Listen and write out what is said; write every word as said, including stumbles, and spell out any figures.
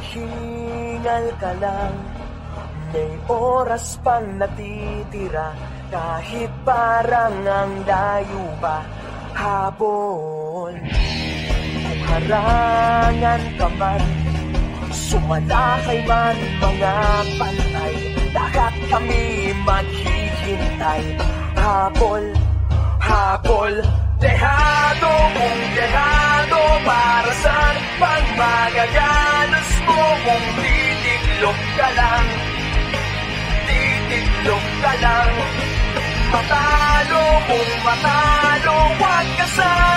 Maghingal ka lang, may oras pang natitira, kahit parang ang layo pa, habol. Kung harangan ka man, sumalakay man mga pantay, lahat kami maghihintay. Habol, habol, dehado kung dehado, para saan pang magaganas mo kung titiklop ka lang, titiklop ka lang. Matalo kung matalo, huwag ka sa